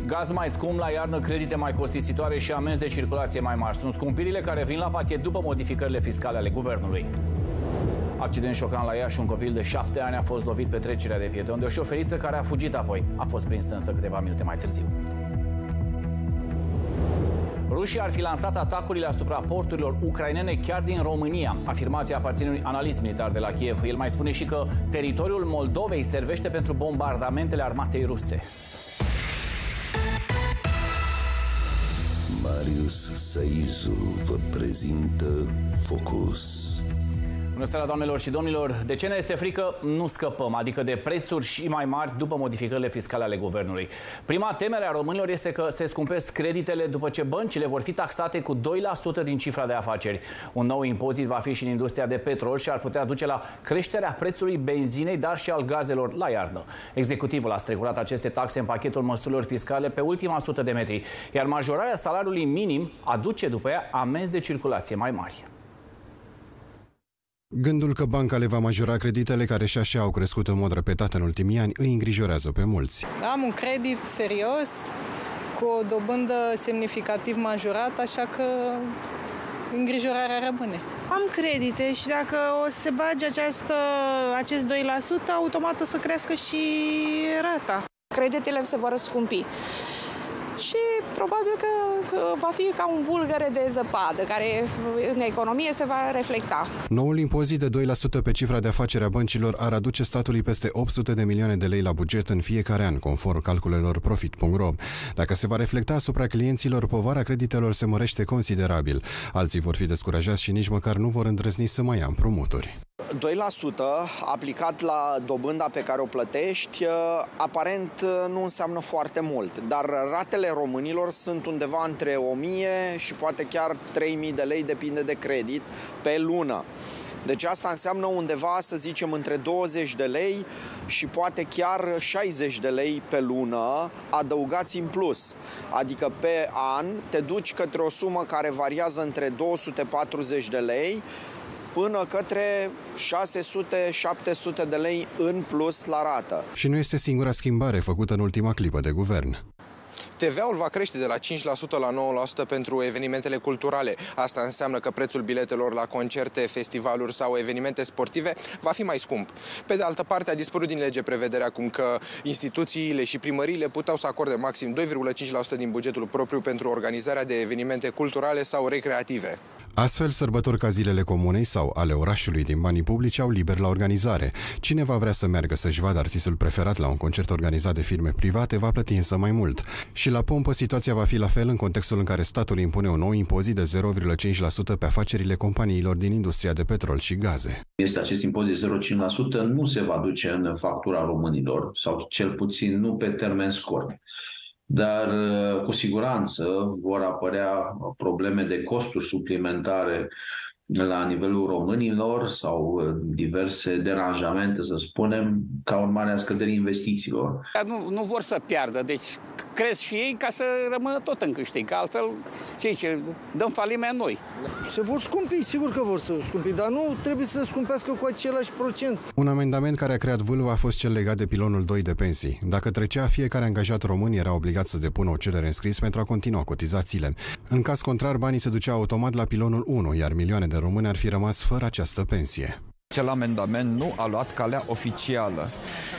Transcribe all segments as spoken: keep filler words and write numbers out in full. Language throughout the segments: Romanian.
Gaz mai scump la iarnă, credite mai costisitoare și amenzi de circulație mai mari. Sunt scumpirile care vin la pachet după modificările fiscale ale guvernului. Accident șocant la Iași, un copil de șapte ani a fost lovit pe trecerea de pietoni de o șoferiță care a fugit apoi. A fost prinsă însă câteva minute mai târziu. Rușii ar fi lansat atacurile asupra porturilor ucrainene chiar din România. Afirmația aparține unui analist militar de la Kiev. El mai spune și că teritoriul Moldovei servește pentru bombardamentele armatei ruse. Marius Saizu vă prezintă Focus. Bună seara, doamnelor și domnilor! De ce ne este frică? Nu scăpăm, adică de prețuri și mai mari după modificările fiscale ale guvernului. Prima temere a românilor este că se scumpesc creditele după ce băncile vor fi taxate cu doi la sută din cifra de afaceri. Un nou impozit va fi și în industria de petrol și ar putea duce la creșterea prețului benzinei, dar și al gazelor la iarnă. Executivul a strecurat aceste taxe în pachetul măsurilor fiscale pe ultima sută de metri, iar majorarea salariului minim aduce după ea amenzi de circulație mai mari. Gândul că banca le va majora creditele care și așa au crescut în mod repetat în ultimii ani îi îngrijorează pe mulți. Am un credit serios, cu o dobândă semnificativ majorată, așa că îngrijorarea rămâne. Am credite și dacă o să se bage această, acest doi la sută, automat o să crească și rata. Creditele se vor scumpi. Și probabil că va fi ca un bulgăre de zăpadă, care în economie se va reflecta. Noul impozit de doi la sută pe cifra de afaceri a băncilor ar aduce statului peste opt sute de milioane de lei la buget în fiecare an, conform calculelor profit punct ro. Dacă se va reflecta asupra clienților, povara creditelor se mărește considerabil. Alții vor fi descurajați și nici măcar nu vor îndrăzni să mai ia împrumuturi. doi la sută aplicat la dobânda pe care o plătești, aparent nu înseamnă foarte mult, dar ratele românilor sunt undeva între o mie și poate chiar trei mii de lei, depinde de credit, pe lună. Deci asta înseamnă undeva, să zicem, între douăzeci de lei și poate chiar șaizeci de lei pe lună adăugați în plus. Adică pe an te duci către o sumă care variază între două sute patruzeci de lei până către șase sute șapte sute de lei în plus la rată. Și nu este singura schimbare făcută în ultima clipă de guvern. T V A-ul va crește de la cinci la sută la nouă la sută pentru evenimentele culturale. Asta înseamnă că prețul biletelor la concerte, festivaluri sau evenimente sportive va fi mai scump. Pe de altă parte, a dispărut din lege prevederea acum că instituțiile și primăriile puteau să acorde maxim doi virgulă cinci la sută din bugetul propriu pentru organizarea de evenimente culturale sau recreative. Astfel, sărbători ca zilele comunei sau ale orașului din banii publici au liber la organizare. Cine va vrea să meargă să-și vadă artistul preferat la un concert organizat de firme private va plăti însă mai mult. Și la pompă situația va fi la fel în contextul în care statul impune un nou impozit de zero virgulă cinci la sută pe afacerile companiilor din industria de petrol și gaze. Este acest impozit de zero virgulă cinci la sută, nu se va duce în factura românilor, sau cel puțin nu pe termen scurt. Dar cu siguranță vor apărea probleme de costuri suplimentare la nivelul românilor sau diverse deranjamente, să spunem, ca urmare a scăderii investițiilor. Nu, nu vor să piardă, deci cresc și ei ca să rămână tot în câștig, că altfel ce zice, dăm faliment noi. Se vor scumpi, sigur că vor să scumpi, dar nu trebuie să scumpească cu același procent. Un amendament care a creat vâlvă a fost cel legat de pilonul doi de pensii. Dacă trecea, fiecare angajat român era obligat să depună o cerere în scris pentru a continua cotizațiile. În caz contrar, banii se duceau automat la pilonul unu, iar milioane de români ar fi rămas fără această pensie. Acel amendament nu a luat calea oficială,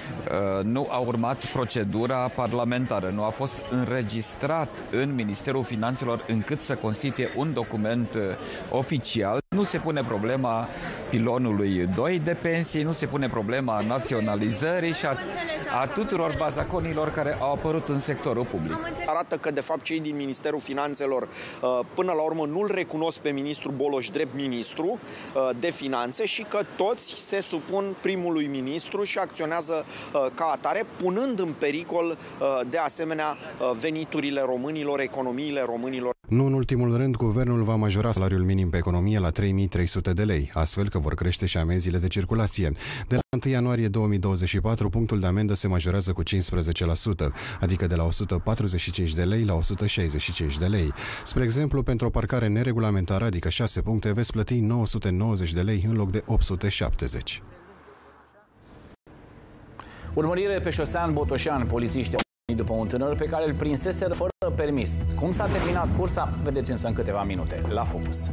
nu a urmat procedura parlamentară, nu a fost înregistrat în Ministerul Finanțelor încât să constituie un document oficial. Nu se pune problema pilonului doi de pensii, nu se pune problema naționalizării și a, a tuturor bazaconilor care au apărut în sectorul public. Arată că, de fapt, cei din Ministerul Finanțelor până la urmă nu-l recunosc pe ministrul Boloș drept ministru de finanțe și că toți se supun primului ministru și acționează ca atare, punând în pericol de asemenea veniturile românilor, economiile românilor. Nu în ultimul rând, guvernul va majora salariul minim pe economie la trei mii trei sute de lei, astfel că vor crește și amenziile de circulație. De la întâi ianuarie două mii douăzeci și patru, punctul de amendă se majorează cu cincisprezece la sută, adică de la o sută patruzeci și cinci de lei la o sută șaizeci și cinci de lei. Spre exemplu, pentru o parcare neregulamentară, adică șase puncte, veți plăti nouă sute nouăzeci de lei în loc de opt sute șaptezeci. Urmărire pe șosea în Botoșani, polițiști după un tânăr pe care îl prinsese fără permis. Cum s-a terminat cursa? Vedeți însă în câteva minute la Focus.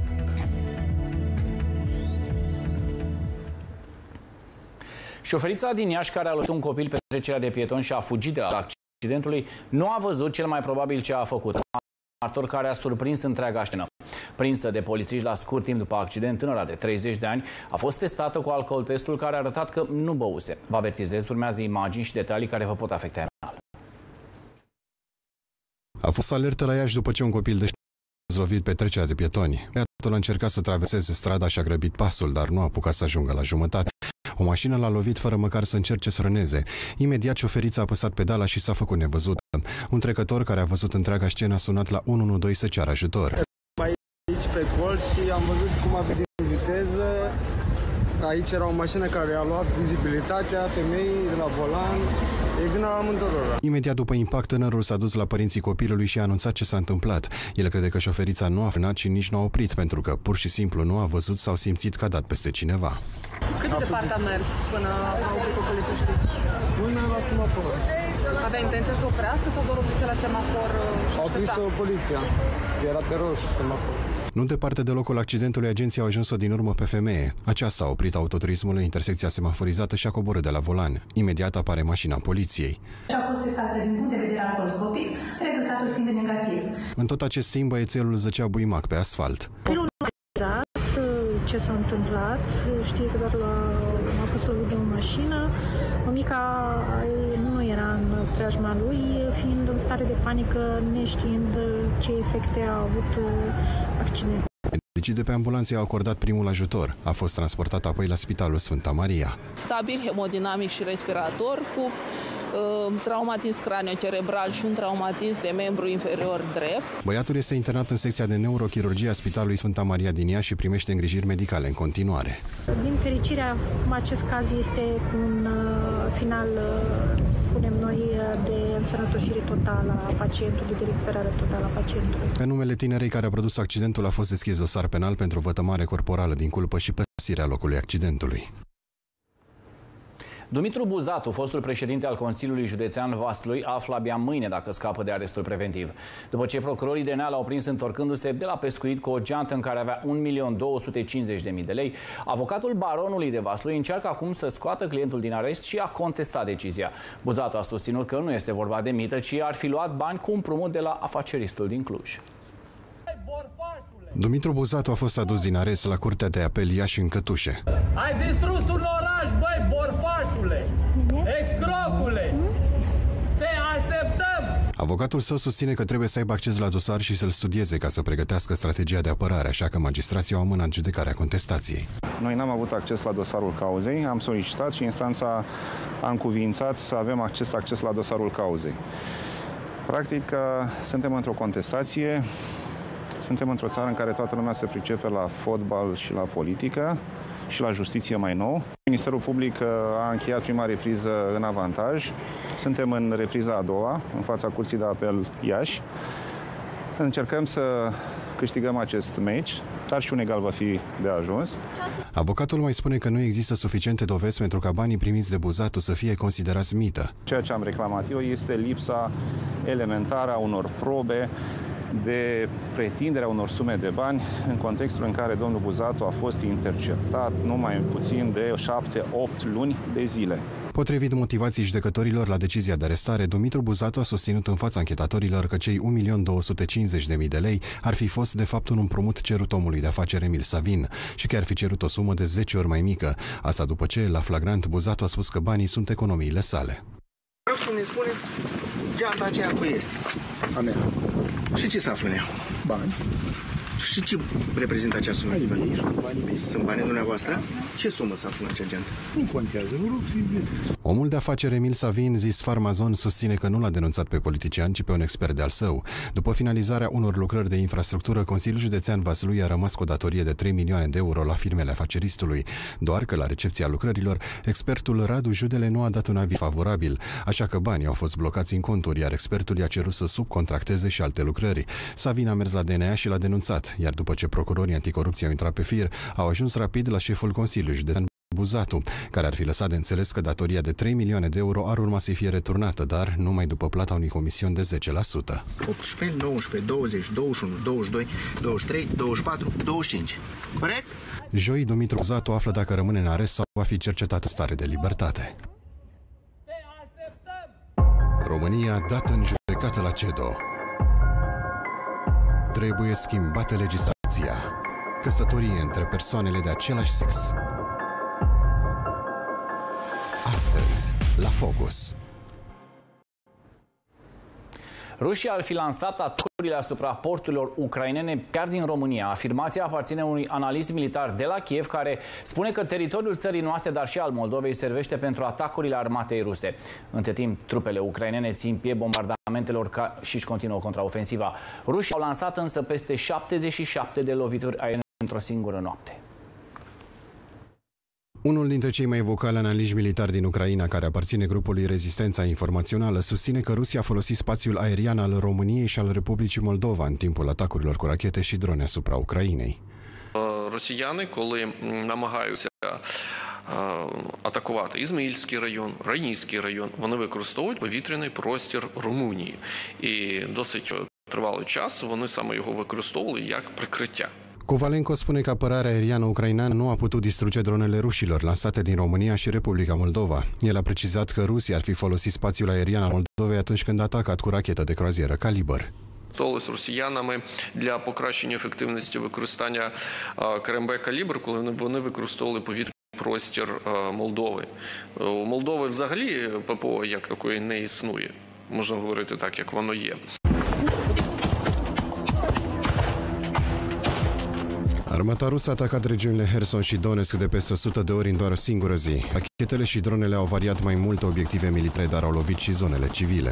Șoferița din Iași care a lovit un copil pe trecerea de pietoni și a fugit de la accidentului nu a văzut cel mai probabil ce a făcut. Martor care a surprins întreaga scenă. Prinsă de polițiști la scurt timp după accident, tânăra de treizeci de ani a fost testată cu alcool testul care a arătat că nu băuse. Vă avertizez, urmează imagini și detalii care vă pot afecta emoțional. A fost alertă la Iași după ce un copil de lovit pe trecerea de pietoni. Băiatul a încercat să traverseze strada și a grăbit pasul, dar nu a apucat să ajungă la jumătate. O mașină l-a lovit fără măcar să încerce să frâneze. Imediat șoferița a apăsat pedala și s-a făcut nevăzută. Un trecător care a văzut întreaga scenă a sunat la unu unu doi să ceară ajutor. Aici pe colț și am văzut cum a venit în viteză. Aici era o mașină care a luat vizibilitatea femeii de la volan. E vina la amândurora. Imediat după impact, tânărul s-a dus la părinții copilului și a anunțat ce s-a întâmplat. El crede că șoferița nu a frânat și nici nu a oprit, pentru că pur și simplu nu a văzut sau simțit că a dat peste cineva. Cât de departe a mers până a oprit-o polițiștii? Până la semafor. Avea intenție să oprească sau doar oprise la semafor? A oprit-o poliția. Era pe roșu semafor. Nu departe de locul accidentului, agenții au ajuns-o din urmă pe femeie. Aceasta a oprit autoturismul în intersecția semaforizată și a coborât de la volan. Imediat apare mașina poliției. A fost testată din punct de vedere alcooloscopic, rezultatul fiind negativ. În tot acest timp, băiețelul zăcea buimac pe asfalt. Nu a ce s-a întâmplat, știe că doar la, a fost lovit de o mașină. Mămica nu era în preajma lui, fiind în stare de panică, neștiind ce efecte a avut accidentul. Medicii de pe ambulanță i-au acordat primul ajutor. A fost transportat apoi la Spitalul Sfânta Maria. Stabil hemodinamic și respirator, cu uh, traumatism craniocerebral și un traumatism de membru inferior drept. Băiatul este internat în secția de neurochirurgie a Spitalului Sfânta Maria din Iași și primește îngrijiri medicale în continuare. Din fericire, acest caz este un uh, final, uh, spunem noi, de însănătoșire totală a pacientului, de recuperare totală a pacientului. Pe numele tinerei care a produs accidentul a fost deschis dosar penal pentru vătămare corporală din culpă și părăsirea locului accidentului. Dumitru Buzatu, fostul președinte al Consiliului Județean Vaslui, află abia mâine dacă scapă de arestul preventiv. După ce procurorii D N A l-au prins întorcându-se de la pescuit cu o geantă în care avea un milion două sute cincizeci de mii de lei, avocatul baronului de Vaslui încearcă acum să scoată clientul din arest și a contestat decizia. Buzatu a susținut că nu este vorba de mită, ci ar fi luat bani cu împrumut de la afaceristul din Cluj. Dumitru Buzatu a fost adus din arest la Curtea de Apel Iași în Cătușe. Ai distrus un oraș, băi, borfașule! Excrocule! Te așteptăm! Avocatul său susține că trebuie să aibă acces la dosar și să-l studieze ca să pregătească strategia de apărare, așa că magistrații au amânat judecarea contestației. Noi n-am avut acces la dosarul cauzei, am solicitat și instanța a încuviințat să avem acces, acces la dosarul cauzei. Practic, suntem într-o contestație. Suntem într-o țară în care toată lumea se pricepe la fotbal și la politică și la justiție mai nou. Ministerul Public a încheiat prima repriză în avantaj. Suntem în repriza a doua, în fața Curții de Apel Iași. Încercăm să câștigăm acest meci, dar și un egal va fi de ajuns. Avocatul mai spune că nu există suficiente dovezi pentru ca banii primiți de Buzatu să fie considerați mită. Ceea ce am reclamat eu este lipsa elementară a unor probe de pretinderea unor sume de bani în contextul în care domnul Buzatu a fost interceptat numai puțin de șapte opt luni de zile. Potrivit motivației judecătorilor la decizia de arestare, Dumitru Buzatu a susținut în fața anchetatorilor că cei un milion două sute cincizeci de mii de lei ar fi fost de fapt un împrumut cerut omului de afaceri Emil Savin și că ar fi cerut o sumă de zece ori mai mică. Asta după ce, la flagrant, Buzatu a spus că banii sunt economiile sale. Vreau să ne spuneți geanta aceea cu este. A mea. Și ce se află în ea? Bani. Și ce reprezintă acea sumă? Bani. Bani. Sunt banii dumneavoastră? Ce sumă se află în acea geantă? Nu contează, vă rog să-i... Omul de afaceri Emil Savin, zis Farmazon, susține că nu l-a denunțat pe politician, ci pe un expert de-al său. După finalizarea unor lucrări de infrastructură, Consiliul Județean Vaslui a rămas cu o datorie de trei milioane de euro la firmele afaceristului. Doar că la recepția lucrărilor, expertul Radu Judele nu a dat un aviz favorabil, așa că banii au fost blocați în conturi, iar expertul i-a cerut să subcontracteze și alte lucrări. Savin a mers la D N A și l-a denunțat, iar după ce procurorii anticorupție au intrat pe fir, au ajuns rapid la șeful Consiliului Județean Buzatu, care ar fi lăsat de înțeles că datoria de trei milioane de euro ar urma să fie returnată, dar numai după plata unui comision de zece la sută. optsprezece, nouăsprezece, douăzeci, douăzeci și unu, douăzeci și doi, douăzeci și trei, douăzeci și patru, douăzeci și cinci. Corect? Joi, Dumitru Buzatu află dacă rămâne în arest sau va fi cercetat în stare de libertate. România dată în judecată la CEDO. Trebuie schimbată legislația. Căsătorie între persoanele de același sex. Astăzi, la Focus. Rusia ar fi lansat atacurile asupra porturilor ucrainene chiar din România. Afirmația aparține unui analist militar de la Kiev care spune că teritoriul țării noastre, dar și al Moldovei, servește pentru atacurile armatei ruse. Între timp, trupele ucrainene țin pie bombardamentelor ca și își continuă contraofensiva. Rușii au lansat însă peste șaptezeci și șapte de lovituri aeriene într-o singură noapte. Unul dintre cei mai vocali analiști militari din Ucraina, care aparține grupului Rezistența Informațională, susține că Rusia a folosit spațiul aerian al României și al Republicii Moldova în timpul atacurilor cu rachete și drone asupra Ucrainei. Росіяни, коли намагаються атакувати Ізмаїльський район, Раїнський район, вони використовують повітряний простір Румунії. І досить тривалий час вони саме його використовували як прикриття. Kovalenko spune că apărarea aeriană ucraineană nu a putut distruge dronele rușilor lansate din România și Republica Moldova. El a precizat că Rusia ar fi folosit spațiul aerian al Moldovei atunci când a atacat cu rachetă de croazieră Caliber. З росіянами для покращення ефективності використання КРМБ «Калібр», коли вони використовували повітряний простір Молдови. У Молдови взагалі ППО як такої не існує. Можна говорити так, як воно є. Armata rusă a atacat regiunile Herson și Donetsk de peste o sută de ori în doar o singură zi. Rachetele și dronele au variat mai multe obiective militare, dar au lovit și zonele civile.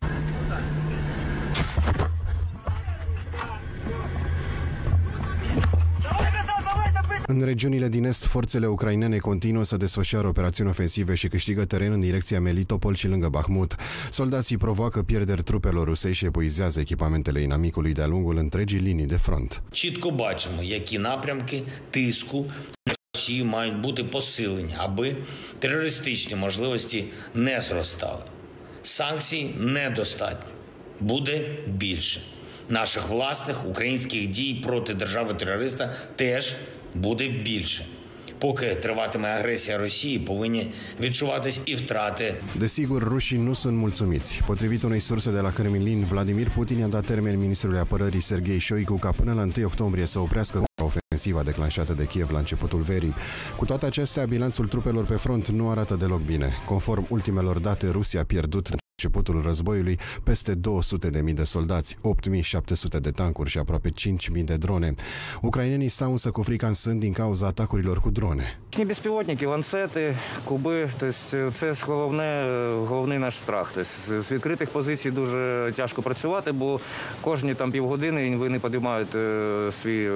În regiunile din est, forțele ucrainene continuă să desfășoare operațiuni ofensive și câștigă teren în direcția Melitopol și lângă Bahmut. Soldații provoacă pierderi trupelor rusei și epuizează echipamentele inamicului de-a lungul întregii linii de front. Чітко бачимо, які напрямки тиску на Росію мають бути посилені, аби терористичні можливості не зростали. Санкцій недостатньо. Буде більше. Наших власних українських дій проти держави-терориста теж буде більше. Поки триватиме агресія Росії, повинні відчуватись і втрати. Desigur, rușii nu sunt mulțumiți. Potrivit unei surse de la Kremlin, Vladimir Putin a dat termen ministrului apărării Sergei Shoigu ca până la întâi octombrie să oprească ofensiva declanșată de Kiev la începutul verii. Cu toate acestea, bilanțul trupelor pe front nu arată deloc bine. Conform ultimelor date, Rusia a pierdut începutul războiului peste două sute de mii de soldați, opt mii șapte sute de tancuri și aproape cinci mii de drone. Ucrainenii stau însă cu frica în sân din cauza atacurilor cu drone. Безпілотники, ланцети, куби, тобто це головне, головний наш страх. Тобто з відкритих позицій дуже тяжко працювати, бо кожні там півгодини вони підіймають свій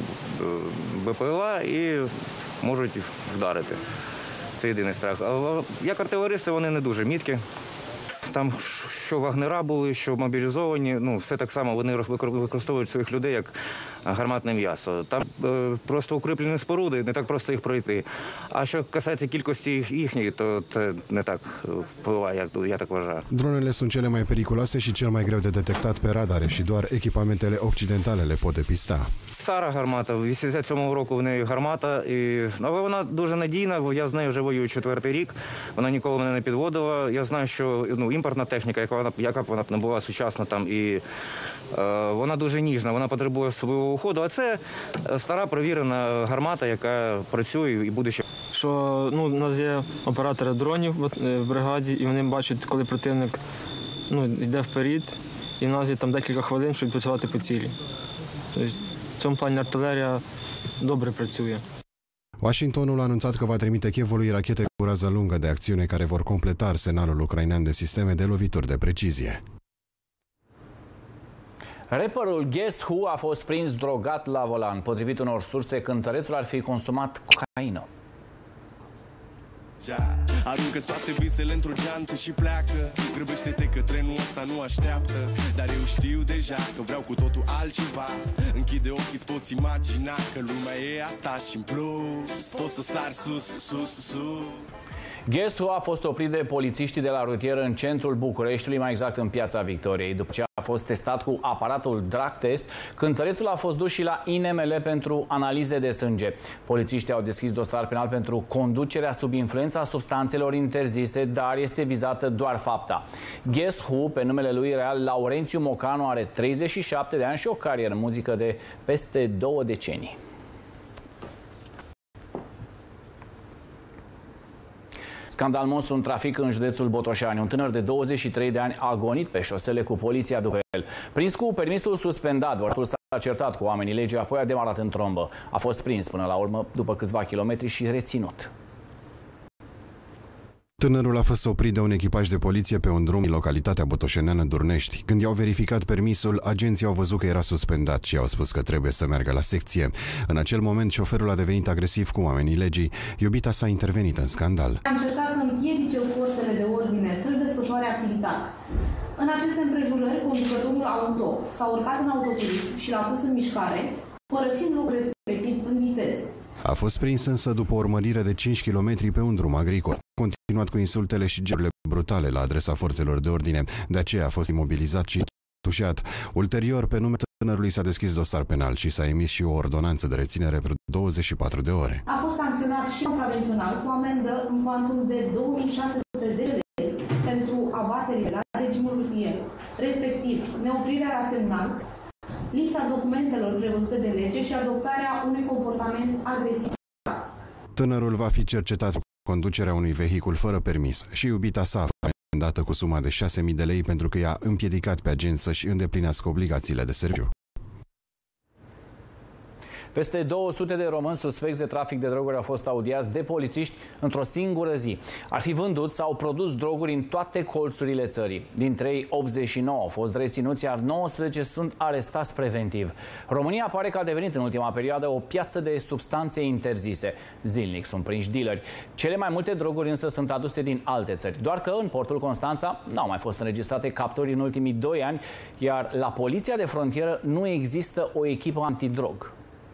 БПЛА і можуть вдарити. Це єдиний страх. Як артилеристи, вони не дуже міткі. Там що вагнера були, що мобілізовані, ну, все так само, вони використовують своїх людей як гарматне м'ясо. Там е, просто укріплені споруди, не так просто їх пройти. А що касається кількості їхньої, то це не так впливає, як я так вважаю. Dronele sunt cele mai periculoase și cel mai greu de detectat pe radare și doar echipamentele occidentale le pot depista. Стара гармата, вісімдесят сьомого року в неї гармата, і, але вона дуже надійна, я з нею вже воюю четвертий рік, вона ніколи мене не підводила. Я знаю, що ну, імпортна техніка, яка вона, яка б вона не була сучасна, там, і е, вона дуже ніжна, вона потребує особливого уходу, а це стара провірена гармата, яка працює і буде ще. Що ну, у нас є оператори дронів в бригаді, і вони бачать, коли противник ну, йде вперед, і в нас є там декілька хвилин, щоб працювати по цілі. Тобто, в цьому плані артилерія добре працює. Washingtonul a anunțat că va trimite Kievului rachete cu rază lungă de acțiune care vor completa arsenalul ucrainean de sisteme de lovituri de precizie. Rapperul Guess Who a fost prins drogat la volan. Potrivit unor surse, cântărețul ar fi consumat cocaină. deja. Aruncă-ți toate visele într-o geantă și pleacă. Grăbește-te că trenul ăsta nu așteaptă. Dar eu știu deja că vreau cu totul altceva. Închide ochii, îți poți imagina că lumea e a ta și în plus poți să sari sus, sus, sus. Guess Who a fost oprit de polițiștii de la rutieră în centrul Bucureștiului, mai exact în Piața Victoriei. După ce a fost testat cu aparatul drug test, cântărețul a fost dus și la I N M L pentru analize de sânge. Polițiștii au deschis dosar penal pentru conducerea sub influența substanțelor interzise, dar este vizată doar fapta. Guess Who, pe numele lui real Laurențiu Mocanu, are treizeci și șapte de ani și o carieră în muzică de peste două decenii. Scandal monstru în trafic în județul Botoșani. Un tânăr de douăzeci și trei de ani a agonit pe șosele cu poliția după el. Prins cu permisul suspendat, vorbatul s-a certat cu oamenii legii, apoi a demarat în trombă. A fost prins până la urmă după câțiva kilometri și reținut. Tânărul a fost oprit de un echipaj de poliție pe un drum în localitatea botoșeneană Durnești. Când i-au verificat permisul, agenții au văzut că era suspendat și au spus că trebuie să meargă la secție. În acel moment, șoferul a devenit agresiv cu oamenii legii. Iubita s-a intervenit în scandal. A încercat să împiedice forțele de ordine să-și desfășoare activitatea. În aceste împrejurări, conducătorul auto s-a urcat în autoturism și l-a pus în mișcare, părăsind locul respectiv în viteză. A fost prins însă după o urmărire de cinci kilometri pe un drum agricol. A continuat cu insultele și gerurile brutale la adresa forțelor de ordine. De aceea a fost imobilizat și tușat. Ulterior, pe numele tânărului s-a deschis dosar penal și s-a emis și o ordonanță de reținere pentru douăzeci și patru de ore. A fost sancționat și contravențional cu amendă în cuantum de două mii șase sute zece lei pentru abaterile la regimul rutier, respectiv neoprirea la semnal, lipsa documentelor prevăzute de lege și adoptarea unui comportament agresiv. Tânărul va fi cercetat cu conducerea unui vehicul fără permis și iubita sa amendată cu suma de șase mii de lei pentru că i-a împiedicat pe agent să-și îndeplinească obligațiile de serviciu. Peste două sute de români suspecți de trafic de droguri au fost audiați de polițiști într-o singură zi. Ar fi vândut sau produs droguri în toate colțurile țării. Dintre ei, optzeci și nouă au fost reținuți, iar nouăsprezece sunt arestați preventiv. România pare că a devenit în ultima perioadă o piață de substanțe interzise. Zilnic sunt prinși dealeri. Cele mai multe droguri însă sunt aduse din alte țări. Doar că în portul Constanța n-au mai fost înregistrate capturi în ultimii doi ani, iar la poliția de frontieră nu există o echipă antidrog.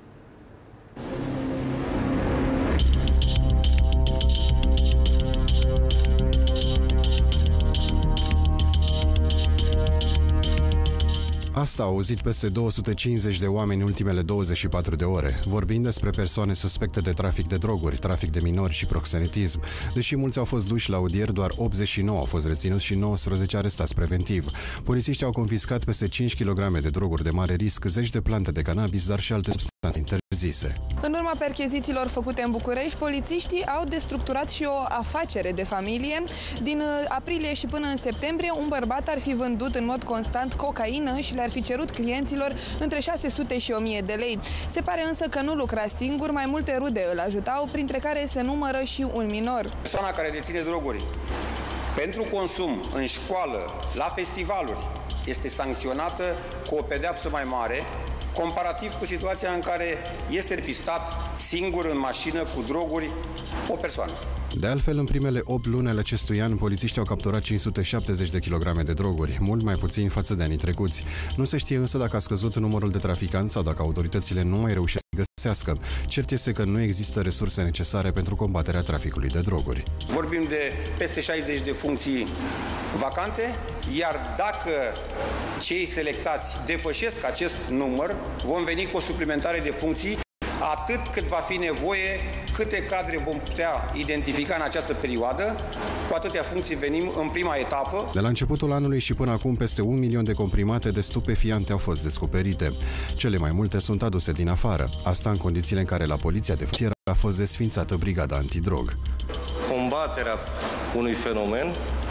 Asta au auzit peste două sute cincizeci de oameni în ultimele douăzeci și patru de ore, vorbind despre persoane suspecte de trafic de droguri, trafic de minori și proxenetism. Deși mulți au fost duși la audieri, doar optzeci și nouă au fost reținuți și nouăsprezece arestați preventiv. Polițiștii au confiscat peste cinci kilograme de droguri de mare risc, zeci de plante de cannabis, dar și alte substanțe interzise. În urma perchezițiilor făcute în București, polițiștii au destructurat și o afacere de familie. Din aprilie și până în septembrie, un bărbat ar fi vândut în mod constant cocaină și le-ar fi cerut clienților între șase sute și o mie de lei. Se pare însă că nu lucra singur, mai multe rude îl ajutau, printre care se numără și un minor. Persoana care deține droguri pentru consum în școală, la festivaluri, este sancționată cu o pedeapsă mai mare, comparativ cu situația în care este pistat singur în mașină cu droguri o persoană. De altfel, în primele opt luni ale acestui an, polițiștii au capturat cinci sute șaptezeci de kilograme de droguri, mult mai puțin față de anii trecuți. Nu se știe însă dacă a scăzut numărul de traficanți sau dacă autoritățile nu mai reușesc să găsească. Cert este că nu există resurse necesare pentru combaterea traficului de droguri. Vorbim de peste șaizeci de funcții vacante, iar dacă cei selectați depășesc acest număr, vom veni cu o suplimentare de funcții atât cât va fi nevoie, câte cadre vom putea identifica în această perioadă, cu atâtea funcții venim în prima etapă. De la începutul anului și până acum, peste un milion de comprimate de stupefiante au fost descoperite. Cele mai multe sunt aduse din afară. Asta în condițiile în care la poliția de frontieră a fost desființată brigada antidrog. Combaterea unui fenomen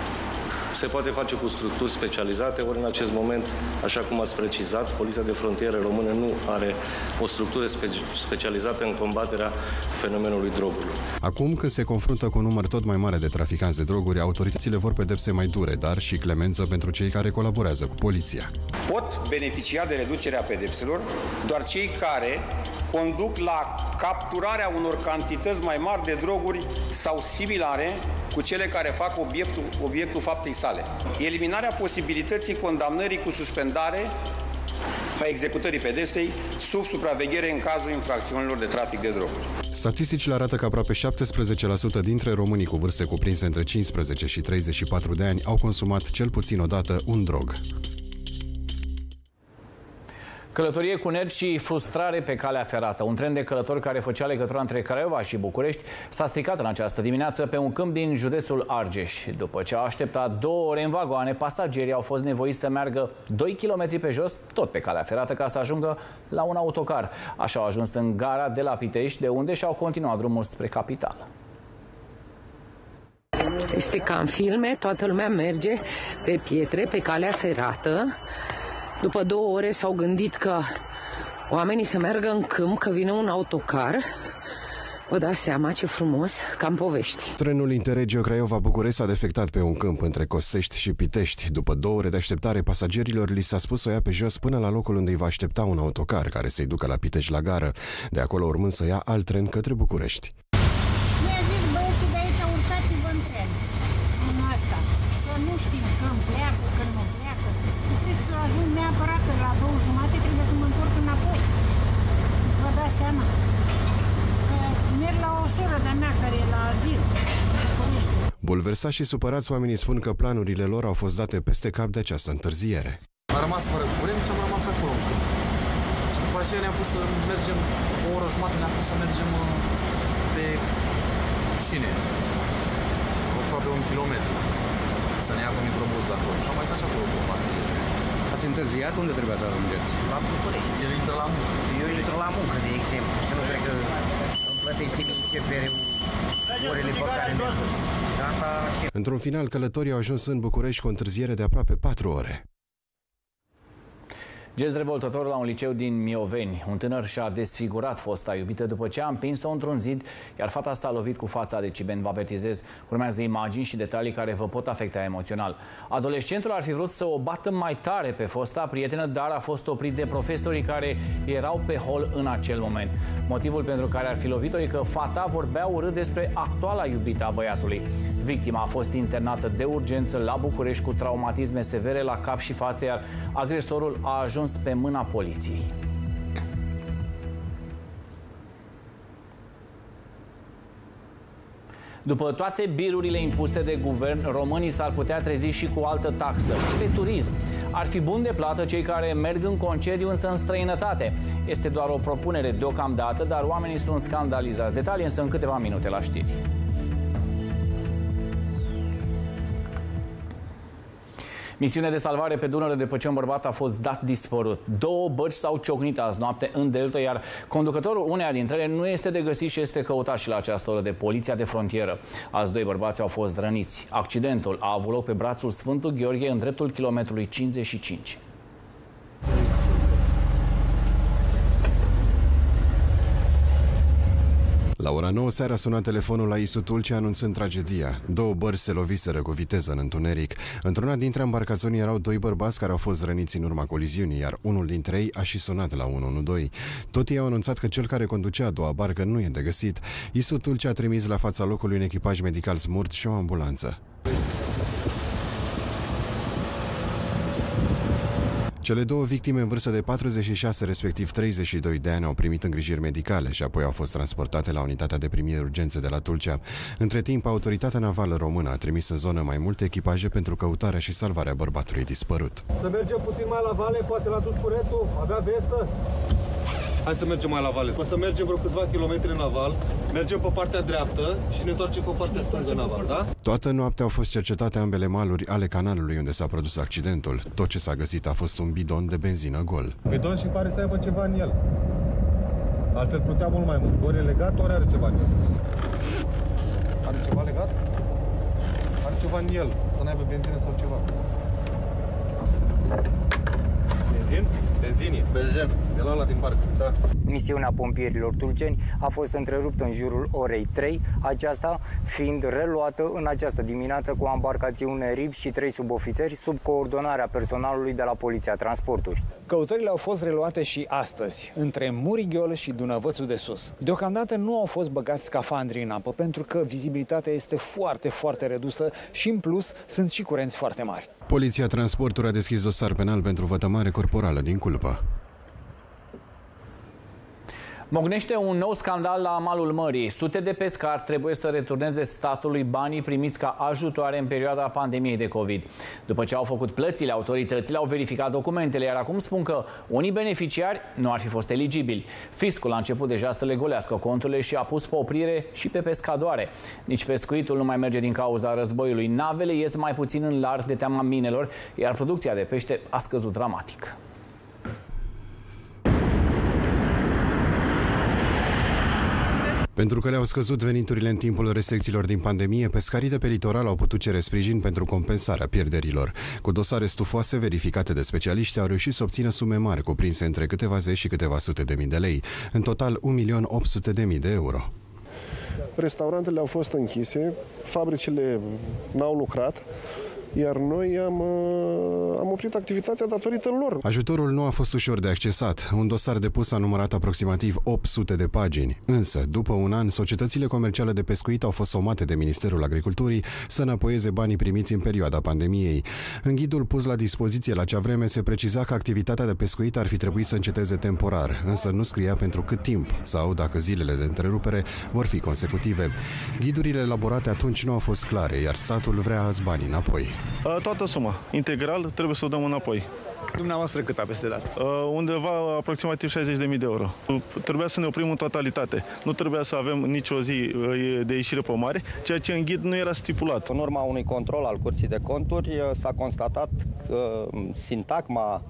se poate face cu structuri specializate, ori în acest moment, așa cum ați precizat, Poliția de Frontieră Română nu are o structură spe specializată în combaterea fenomenului drogurilor. Acum, când se confruntă cu un număr tot mai mare de traficanți de droguri, autoritățile vor pedepse mai dure, dar și clemență pentru cei care colaborează cu poliția. Pot beneficia de reducerea pedepselor doar cei care conduc la capturarea unor cantități mai mari de droguri sau similare cu cele care fac obiectul, obiectul faptei sale. Eliminarea posibilității condamnării cu suspendare a executării pedepsei sub supraveghere în cazul infracțiunilor de trafic de droguri. Statisticile arată că aproape șaptesprezece la sută dintre românii cu vârste cuprinse între cincisprezece și treizeci și patru de ani au consumat cel puțin odată un drog. Călătorie cu nervi și frustrare pe calea ferată. Un tren de călători care făcea legătura între Craiova și București s-a stricat în această dimineață pe un câmp din județul Argeș. După ce a așteptat două ore în vagoane, pasagerii au fost nevoiți să meargă doi kilometri pe jos, tot pe calea ferată, ca să ajungă la un autocar. Așa au ajuns în gara de la Pitești, de unde și-au continuat drumul spre capitală. Este ca în filme, toată lumea merge pe pietre, pe calea ferată. După două ore s-au gândit că oamenii să meargă în câmp, că vine un autocar. Vă dați seama ce frumos, ca în povești. Trenul Interregio Craiova-București s-a defectat pe un câmp între Costești și Pitești. După două ore de așteptare, pasagerilor li s-a spus să o ia pe jos până la locul unde îi va aștepta un autocar care să-i ducă la Pitești la gară, de acolo urmând să ia alt tren către București. Mi-a zis băieții de aici, urcați-vă în tren. În asta. Că nu știm când pleacă, când nu pleacă. Trebuie să ajung neapărat, că la două jumate trebuie să mă întorc înapoi. Vă dați seama. Că merg la o soră de-a mea care e la azil. Bulversați și supărați, oamenii spun că planurile lor au fost date peste cap de această întârziere. A rămas fără curent și am rămas acolo. Și după aceea ne-am pus să mergem, o oră jumătate ne-am pus să mergem pe cine? Aproape un kilometru. Să ne ia cu microbuz la acolo. Și am mai stat și acolo cu o parte. Ați întârziat? Unde trebuia să ajungeți? La București. El intră la muncă. Eu intru la muncă, de exemplu. Și nu cred că îmi plătește mie C F R-ul orele pe care le plăți. Într-un final, călătorii au ajuns în București cu o întârziere de aproape patru ore. Gest revoltător la un liceu din Mioveni. Un tânăr și-a desfigurat fosta iubită după ce a împins-o într-un zid, iar fata s-a lovit cu fața de ciben. Vă avertizez, urmează imagini și detalii care vă pot afecta emoțional. Adolescentul ar fi vrut să o bată mai tare pe fosta prietenă, dar a fost oprit de profesorii care erau pe hol în acel moment. Motivul pentru care ar fi lovit-o e că fata vorbea urât despre actuala iubită a băiatului. Victima a fost internată de urgență la București cu traumatisme severe la cap și față, iar agresorul a ajuns pe mâna poliției. După toate birurile impuse de guvern, românii s-ar putea trezi și cu altă taxă, pe turism. Ar fi bun de plată cei care merg în concediu, însă în străinătate. Este doar o propunere deocamdată, dar oamenii sunt scandalizați. Detalii însă în câteva minute la știri. Misiune de salvare pe Dunăre după ce un bărbat a fost dat dispărut. Două bărci s-au ciocnit azi noapte în Delta, iar conducătorul uneia dintre ele nu este de găsit și este căutat și la această oră de poliția de frontieră. Azi doi bărbați au fost răniți. Accidentul a avut loc pe brațul Sfântul Gheorghe, în dreptul kilometrului cincizeci și cinci. La ora nouă seara a sunat telefonul la I S U Tulcea anunțând tragedia. Două bărci se loviseră cu viteză în întuneric. Într-una dintre embarcațiuni erau doi bărbați care au fost răniți în urma coliziunii, iar unul dintre ei a și sunat la unu unu doi. Tot ei au anunțat că cel care conducea a doua barcă nu e de găsit. I S U Tulcea a trimis la fața locului un echipaj medical smurt și o ambulanță. Cele două victime în vârstă de patruzeci și șase, respectiv treizeci și doi de ani, au primit îngrijiri medicale și apoi au fost transportate la unitatea de primire urgențe de la Tulcea. Între timp, autoritatea navală română a trimis în zonă mai multe echipaje pentru căutarea și salvarea bărbatului dispărut. Să mergem puțin mai la vale, poate la dus curentul, avea vestă? Hai să mergem mai la vale. O să mergem vreo câțiva kilometri în aval, mergem pe partea dreaptă și ne întoarcem pe partea stângă în aval, da? Toată noaptea au fost cercetate ambele maluri ale canalului unde s-a produs accidentul. Tot ce s-a găsit a fost un bidon de benzină gol. Bidon și pare să aibă ceva în el. Altfel plutea mult mai mult. Ori e legat, ori are ceva în el. Are ceva legat? Are ceva în el. Să n-aibă benzină sau ceva. Benzin? Benzinie. Benzen, de la ăla din parc. Da. Misiunea pompierilor tulceni a fost întreruptă în jurul orei trei, aceasta fiind reluată în această dimineață cu o ambarcațiune R I B și trei subofițeri sub coordonarea personalului de la Poliția Transporturi. Căutările au fost reluate și astăzi, între Murighiol și Dunăvățul de Sus. Deocamdată nu au fost băgați scafandri în apă, pentru că vizibilitatea este foarte, foarte redusă și, în plus, sunt și curenți foarte mari. Poliția Transporturi a deschis dosar penal pentru vătămare corporală din culpă. Mocnește un nou scandal la malul mării. Sute de pescari trebuie să returneze statului banii primiți ca ajutoare în perioada pandemiei de COVID. După ce au făcut plățile, autoritățile au verificat documentele, iar acum spun că unii beneficiari nu ar fi fost eligibili. Fiscul a început deja să le golească conturile și a pus pe oprire și pe pescadoare. Nici pescuitul nu mai merge din cauza războiului. Navele ies mai puțin în larg de teama minelor, iar producția de pește a scăzut dramatic. Pentru că le-au scăzut veniturile în timpul restricțiilor din pandemie, pescarii de pe litoral au putut cere sprijin pentru compensarea pierderilor. Cu dosare stufoase verificate de specialiști, au reușit să obțină sume mari, cuprinse între câteva zeci și câteva sute de mii de lei. În total, un milion opt sute de mii de euro. Restaurantele au fost închise, fabricile n-au lucrat, iar noi am, am oprit activitatea datorită lor. Ajutorul nu a fost ușor de accesat. Un dosar depus a numărat aproximativ opt sute de pagini. Însă, după un an, societățile comerciale de pescuit au fost somate de Ministerul Agriculturii să înapoieze banii primiți în perioada pandemiei. În ghidul pus la dispoziție la acea vreme se preciza că activitatea de pescuit ar fi trebuit să înceteze temporar, însă nu scria pentru cât timp sau dacă zilele de întrerupere vor fi consecutive. Ghidurile elaborate atunci nu au fost clare, iar statul vrea azi banii înapoi. Toată suma, integral, trebuie să o dăm înapoi. Dumneavoastră cât aveți de dat? Undeva aproximativ șaizeci de mii de euro. Trebuia să ne oprim în totalitate. Nu trebuia să avem nicio zi de ieșire pe mare, ceea ce în ghid nu era stipulat. În urma unui control al Curții de Conturi s-a constatat că sintagma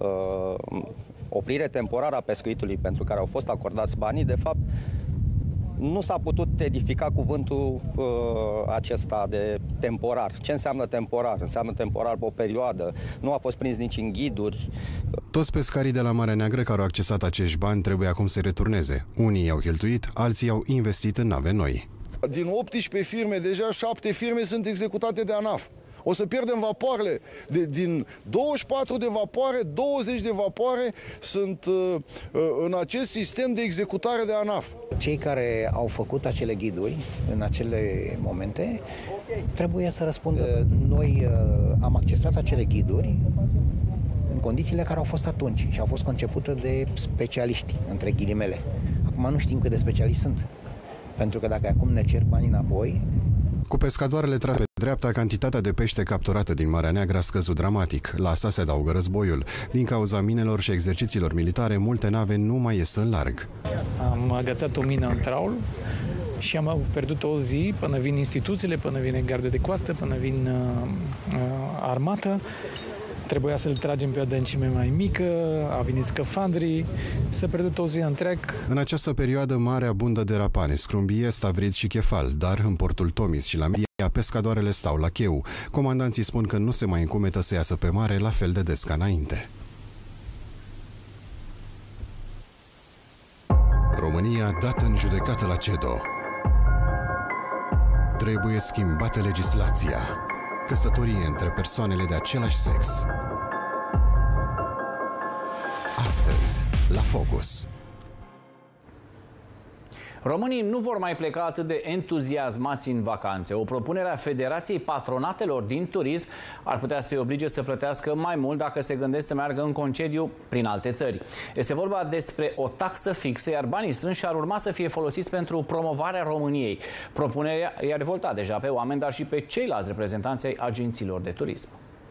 oprire temporară a pescuitului pentru care au fost acordați banii, de fapt, nu s-a putut edifica cuvântul uh, acesta de temporar. Ce înseamnă temporar? Înseamnă temporar pe o perioadă. Nu a fost prins nici în ghiduri. Toți pescarii de la Marea Neagră care au accesat acești bani trebuie acum să returneze. Unii i-au cheltuit, alții i-au investit în nave noi. Din optsprezece firme, deja șapte firme sunt executate de ANAF. O să pierdem vapoarele. De, din douăzeci și patru de vapoare, douăzeci de vapoare sunt uh, în acest sistem de executare de ANAF. Cei care au făcut acele ghiduri în acele momente trebuie să răspundă. Noi uh, am accesat acele ghiduri în condițiile care au fost atunci și au fost concepute de specialiști, între ghilimele. Acum nu știm cât de specialiști sunt. Pentru că dacă acum ne cer banii înapoi... Cu pescadoarele trase pe dreapta, cantitatea de pește capturată din Marea Neagră a scăzut dramatic. La asta se adaugă războiul. Din cauza minelor și exercițiilor militare, multe nave nu mai ies în larg. Am agățat o mină în traul și am pierdut o zi până vin instituțiile, până vine garde de coastă, până vin uh, uh, armată. Trebuia să-l tragem pe o adâncime mai mică, a venit scafandrii, s-a pierdut o zi întreg. În această perioadă mare abundă de rapane, scrumbie, stavrid și chefal, dar în portul Tomis și la Media pescadoarele stau la cheu. Comandanții spun că nu se mai încumetă să iasă pe mare la fel de des ca înainte. România dată în judecată la CEDO. Trebuie schimbată legislația. Căsătorie între persoanele de același sex. Astăzi, la Focus. Românii nu vor mai pleca atât de entuziasmați în vacanțe. O propunere a Federației Patronatelor din Turism ar putea să-i oblige să plătească mai mult dacă se gândesc să meargă în concediu prin alte țări. Este vorba despre o taxă fixă, iar banii strânși ar urma să fie folosiți pentru promovarea României. Propunerea i-a revoltat deja pe oameni, dar și pe ceilalți reprezentanți ai agențiilor de turism.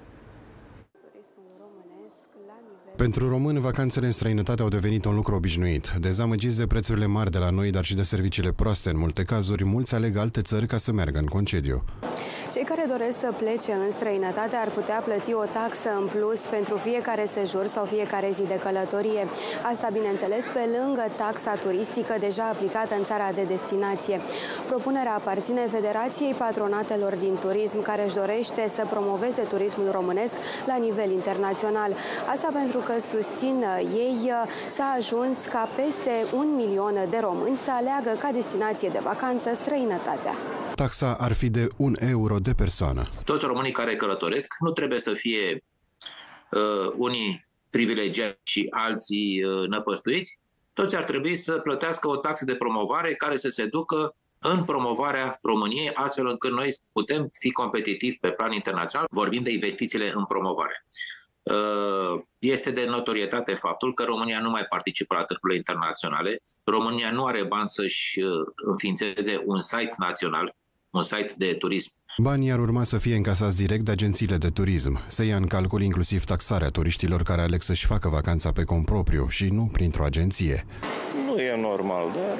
Pentru români, vacanțele în străinătate au devenit un lucru obișnuit. Dezamăgiți de prețurile mari de la noi, dar și de serviciile proaste în multe cazuri, mulți aleg alte țări ca să meargă în concediu. Cei care doresc să plece în străinătate ar putea plăti o taxă în plus pentru fiecare sejur sau fiecare zi de călătorie. Asta, bineînțeles, pe lângă taxa turistică deja aplicată în țara de destinație. Propunerea aparține Federației Patronatelor din Turism, care își dorește să promoveze turismul românesc la nivel internațional. Asta pentru că, susțin ei, s-a ajuns ca peste un milion de români să aleagă ca destinație de vacanță străinătatea. Taxa ar fi de un euro de persoană. Toți românii care călătoresc nu trebuie să fie uh, unii privilegiați și alții uh, năpăstuiți. Toți ar trebui să plătească o taxă de promovare care să se ducă în promovarea României, astfel încât noi putem fi competitivi pe plan internațional, vorbind de investițiile în promovare. Este de notorietate faptul că România nu mai participă la târgurile internaționale. România nu are bani să-și înființeze un site național, un site de turism. Banii ar urma să fie încasați direct de agențiile de turism. Se ia în calcul inclusiv taxarea turiștilor care aleg să-și facă vacanța pe cont propriu și nu printr-o agenție. Nu e normal, dar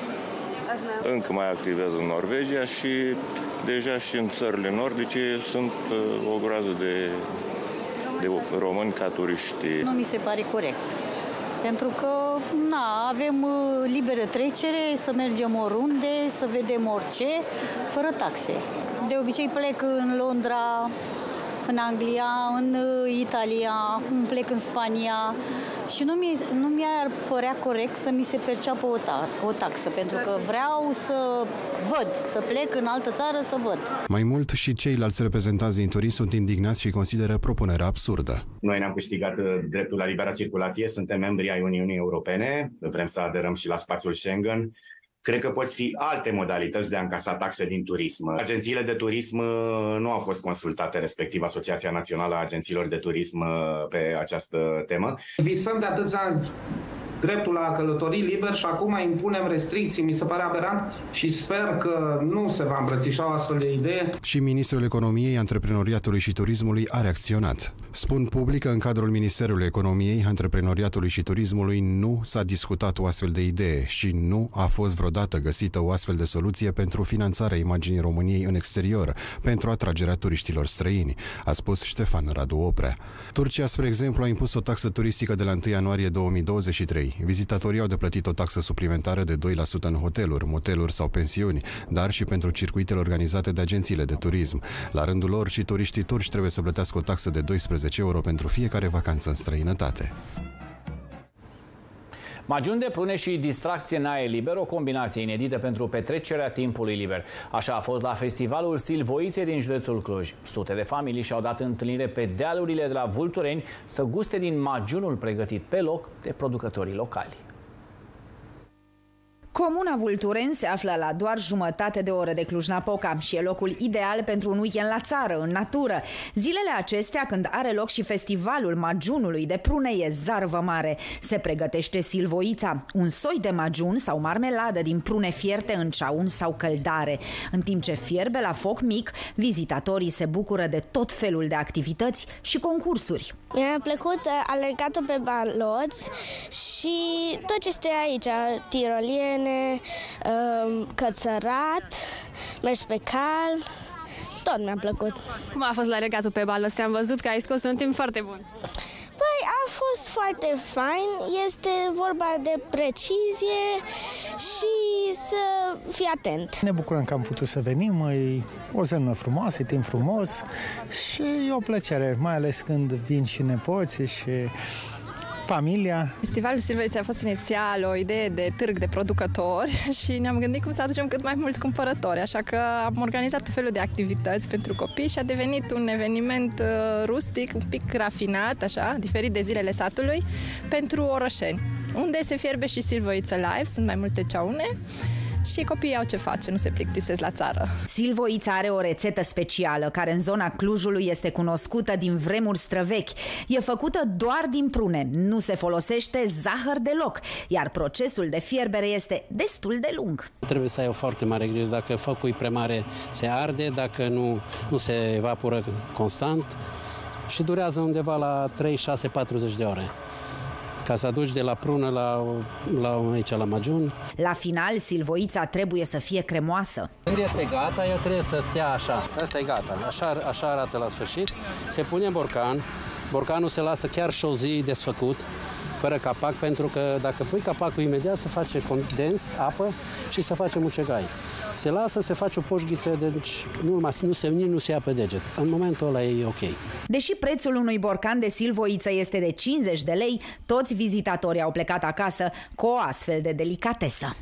încă mai activează în Norvegia și deja și în țările nordice sunt o groază de, de români ca turiști. Nu mi se pare corect. Pentru că na, avem liberă trecere, să mergem oriunde, să vedem orice, fără taxe. De obicei plec în Londra, în Anglia, în Italia, acum plec în Spania și nu, mi, nu mi-ar părea corect să mi se perceapă o, ta, o taxă, pentru că vreau să văd, să plec în altă țară să văd. Mai mult, și ceilalți reprezentanți din turism sunt indignați și consideră propunerea absurdă. Noi ne-am câștigat dreptul la libera circulație, suntem membri ai Uniunii Europene, vrem să aderăm și la spațiul Schengen. Cred că pot fi alte modalități de a încasa taxe din turism. Agențiile de turism nu au fost consultate, respectiv Asociația Națională a Agențiilor de Turism, pe această temă. Visăm de atâția ani dreptul la a călători liber și acum impunem restricții. Mi se pare aberant și sper că nu se va îmbrățișa o astfel de idee. Și Ministrul Economiei, Antreprenoriatului și Turismului a reacționat. Spun public că în cadrul Ministerului Economiei, Antreprenoriatului și Turismului nu s-a discutat o astfel de idee și nu a fost vreodată găsită o astfel de soluție pentru finanțarea imaginii României în exterior, pentru atragerea turiștilor străini, a spus Ștefan Radu Oprea. Turcia, spre exemplu, a impus o taxă turistică de la întâi ianuarie două mii douăzeci și trei. Vizitatorii au de plătit o taxă suplimentară de doi la sută în hoteluri, moteluri sau pensiuni, dar și pentru circuitele organizate de agențiile de turism. La rândul lor, și turiștii turci trebuie să plătească o taxă de doisprezece euro pentru fiecare vacanță în străinătate. Magiuni de prune și distracție în aer liber, o combinație inedită pentru petrecerea timpului liber. Așa a fost la festivalul Silvoițe din județul Cluj. Sute de familii și-au dat întâlnire pe dealurile de la Vultureni să guste din magiunul pregătit pe loc de producătorii locali. Comuna Vultureni se află la doar jumătate de oră de Cluj-Napoca și e locul ideal pentru un weekend la țară, în natură. Zilele acestea, când are loc și festivalul magiunului de prune, e zarvă mare. Se pregătește silvoița, un soi de magiun sau marmeladă din prune fierte în ceaun sau căldare. În timp ce fierbe la foc mic, vizitatorii se bucură de tot felul de activități și concursuri. Mi-a plăcut alergatul pe baloți și tot ce este aici, tiroliene, cățărat, mers pe cal, tot mi-a plăcut. Cum a fost la alergatul pe baloți? Am văzut că ai scos un timp foarte bun. Păi a fost foarte fain, este vorba de precizie și să fii atent. Ne bucurăm că am putut să venim, e o zonă frumoasă, e timp frumos și e o plăcere, mai ales când vin și nepoții și familia. Festivalul Silvoițe a fost inițial o idee de târg de producători și ne-am gândit cum să aducem cât mai mulți cumpărători, așa că am organizat tot felul de activități pentru copii și a devenit un eveniment rustic, un pic rafinat, așa, diferit de zilele satului, pentru orășeni, unde se fierbe și silvoiță live, sunt mai multe ceaune și copiii au ce face, nu se plictisesc la țară. Silvoița are o rețetă specială, care în zona Clujului este cunoscută din vremuri străvechi. E făcută doar din prune, nu se folosește zahăr deloc, iar procesul de fierbere este destul de lung. Trebuie să ai o foarte mare grijă, dacă focul e prea mare se arde, dacă nu, nu se evaporă constant și durează undeva la trei, șase, patruzeci de ore. ca să aduci de la prună la, la aici, la Majun. La final, silvoița trebuie să fie cremoasă. Când este gata, ea trebuie să stea așa. Asta e gata. Așa, așa arată la sfârșit. Se pune în borcan. Borcanul se lasă chiar și o zi desfăcut, fără capac, pentru că dacă pui capacul imediat se face condens, apă și se face mucegai. Se lasă, se face o poșghiță, deci nu, nu se, nici nu se ia pe deget. În momentul ăla e ok. Deși prețul unui borcan de silvoiță este de cincizeci de lei, toți vizitatorii au plecat acasă cu o astfel de delicatesă.